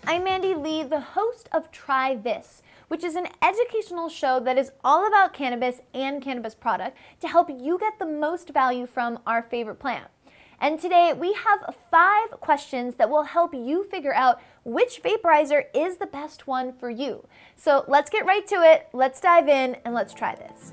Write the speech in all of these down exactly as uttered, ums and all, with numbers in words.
I'm Mandee Lee, the host of Try This, which is an educational show that is all about cannabis and cannabis product to help you get the most value from our favorite plant. And today we have five questions that will help you figure out which vaporizer is the best one for you. So let's get right to it, let's dive in, and let's try this.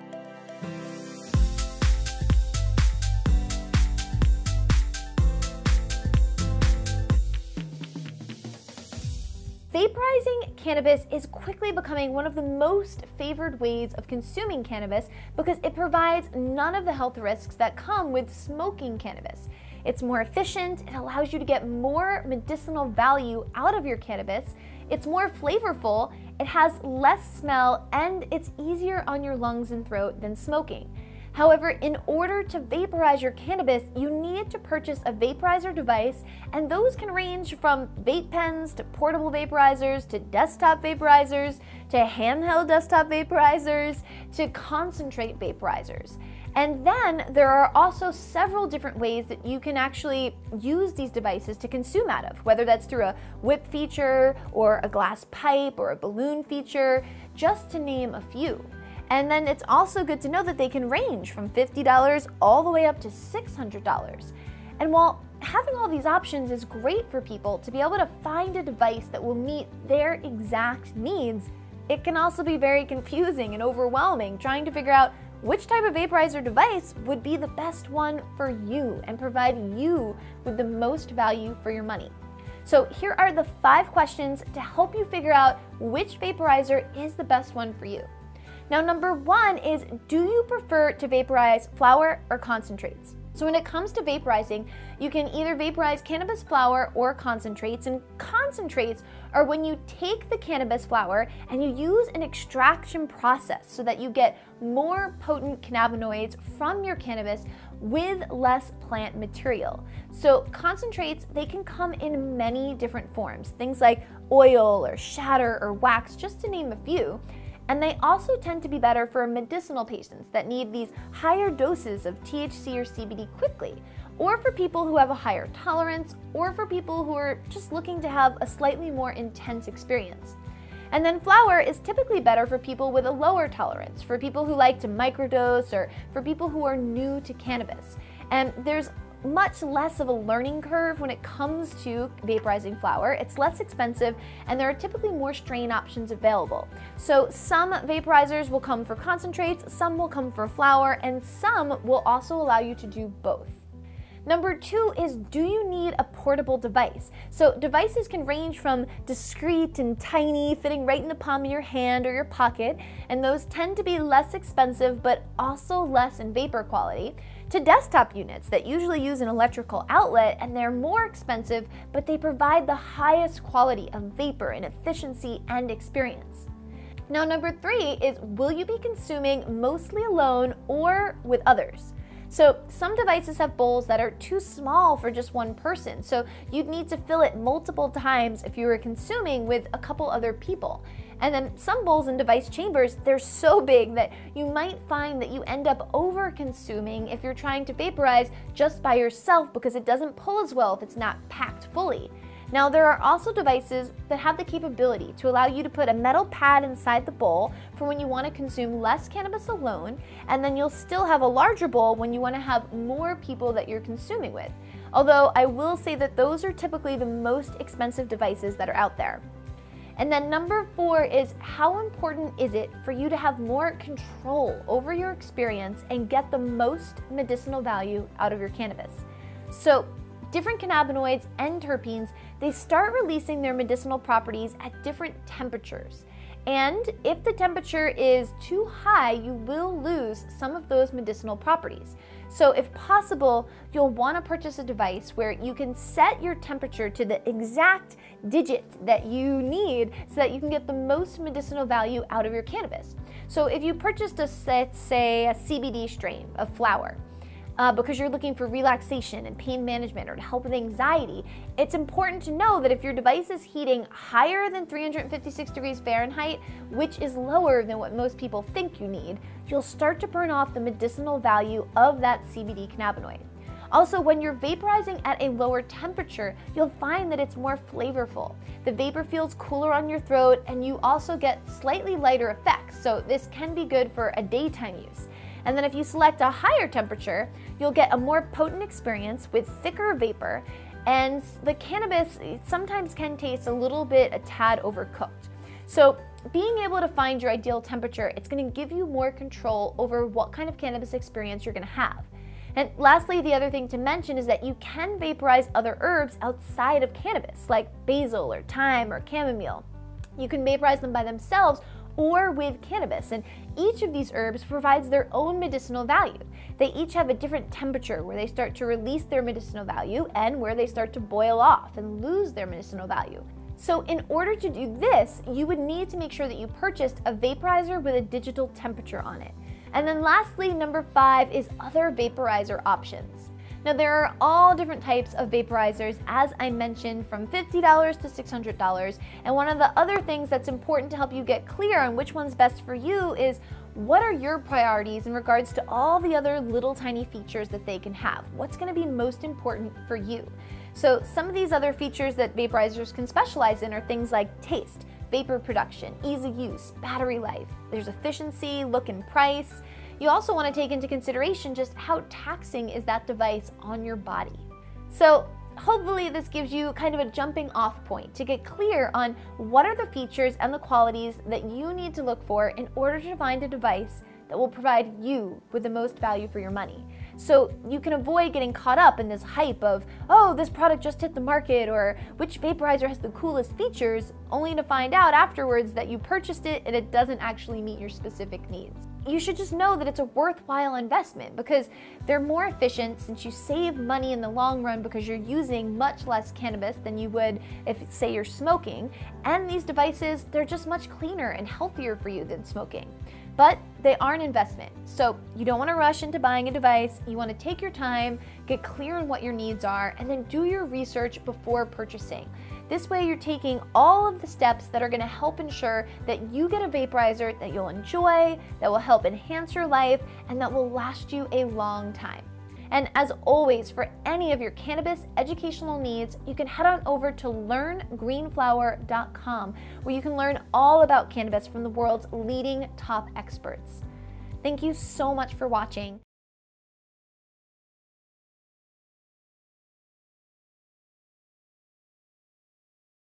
Vaporizing cannabis is quickly becoming one of the most favored ways of consuming cannabis because it provides none of the health risks that come with smoking cannabis. It's more efficient, it allows you to get more medicinal value out of your cannabis, it's more flavorful, it has less smell, and it's easier on your lungs and throat than smoking. However, in order to vaporize your cannabis, you need to purchase a vaporizer device, and those can range from vape pens to portable vaporizers to desktop vaporizers to handheld desktop vaporizers to concentrate vaporizers. And then there are also several different ways that you can actually use these devices to consume out of, whether that's through a whip feature or a glass pipe or a balloon feature, just to name a few. And then it's also good to know that they can range from fifty dollars all the way up to six hundred dollars. And while having all these options is great for people to be able to find a device that will meet their exact needs, it can also be very confusing and overwhelming trying to figure out which type of vaporizer device would be the best one for you and provide you with the most value for your money. So here are the five questions to help you figure out which vaporizer is the best one for you. Now, number one is, do you prefer to vaporize flower or concentrates? So when it comes to vaporizing, you can either vaporize cannabis flower or concentrates, and concentrates are when you take the cannabis flower and you use an extraction process so that you get more potent cannabinoids from your cannabis with less plant material. So concentrates, they can come in many different forms, things like oil or shatter or wax, just to name a few. And they also tend to be better for medicinal patients that need these higher doses of T H C or C B D quickly, or for people who have a higher tolerance, or for people who are just looking to have a slightly more intense experience. And then flower is typically better for people with a lower tolerance, for people who like to microdose, or for people who are new to cannabis. And there's much less of a learning curve when it comes to vaporizing flower. It's less expensive, and there are typically more strain options available. So some vaporizers will come for concentrates, some will come for flower, and some will also allow you to do both. Number two is, do you need a portable device? So devices can range from discreet and tiny, fitting right in the palm of your hand or your pocket, and those tend to be less expensive but also less in vapor quality, to desktop units that usually use an electrical outlet, and they're more expensive, but they provide the highest quality of vapor and efficiency and experience. Now, number three is, will you be consuming mostly alone or with others? So some devices have bowls that are too small for just one person, so you'd need to fill it multiple times if you were consuming with a couple other people. And then some bowls and device chambers, they're so big that you might find that you end up over-consuming if you're trying to vaporize just by yourself because it doesn't pull as well if it's not packed fully. Now, there are also devices that have the capability to allow you to put a metal pad inside the bowl for when you want to consume less cannabis alone, and then you'll still have a larger bowl when you want to have more people that you're consuming with. Although I will say that those are typically the most expensive devices that are out there. And then number four is, how important is it for you to have more control over your experience and get the most medicinal value out of your cannabis? So different cannabinoids and terpenes, they start releasing their medicinal properties at different temperatures. And if the temperature is too high, you will lose some of those medicinal properties. So if possible, you'll want to purchase a device where you can set your temperature to the exact digit that you need so that you can get the most medicinal value out of your cannabis. So if you purchased a, let's say, a C B D strain of flower, Uh, because you're looking for relaxation and pain management or to help with anxiety, it's important to know that if your device is heating higher than three hundred fifty-six degrees Fahrenheit, which is lower than what most people think you need, you'll start to burn off the medicinal value of that C B D cannabinoid. Also, when you're vaporizing at a lower temperature, you'll find that it's more flavorful. The vapor feels cooler on your throat, and you also get slightly lighter effects, so this can be good for a daytime use. And then if you select a higher temperature, you'll get a more potent experience with thicker vapor, and the cannabis sometimes can taste a little bit, a tad overcooked. So being able to find your ideal temperature, it's going to give you more control over what kind of cannabis experience you're going to have. And lastly, the other thing to mention is that you can vaporize other herbs outside of cannabis, like basil or thyme or chamomile. You can vaporize them by themselves or with cannabis, and each of these herbs provides their own medicinal value. They each have a different temperature where they start to release their medicinal value and where they start to boil off and lose their medicinal value. So in order to do this, you would need to make sure that you purchased a vaporizer with a digital temperature on it. And then lastly, number five is other vaporizer options. Now there are all different types of vaporizers, as I mentioned, from fifty dollars to six hundred dollars. And one of the other things that's important to help you get clear on which one's best for you is what are your priorities in regards to all the other little tiny features that they can have? What's going to be most important for you? So some of these other features that vaporizers can specialize in are things like taste, vapor production, ease of use, battery life. There's efficiency, look and price. You also want to take into consideration just how taxing is that device on your body. So hopefully this gives you kind of a jumping off point to get clear on what are the features and the qualities that you need to look for in order to find a device that will provide you with the most value for your money. So you can avoid getting caught up in this hype of, oh, this product just hit the market, or which vaporizer has the coolest features, only to find out afterwards that you purchased it and it doesn't actually meet your specific needs. You should just know that it's a worthwhile investment because they're more efficient since you save money in the long run because you're using much less cannabis than you would if, say, you're smoking. And these devices, they're just much cleaner and healthier for you than smoking. But they are an investment, so you don't want to rush into buying a device. You want to take your time, get clear on what your needs are, and then do your research before purchasing. This way you're taking all of the steps that are going to help ensure that you get a vaporizer that you'll enjoy, that will help enhance your life, and that will last you a long time. And as always, for any of your cannabis educational needs, you can head on over to learn green flower dot com, where you can learn all about cannabis from the world's leading top experts. Thank you so much for watching.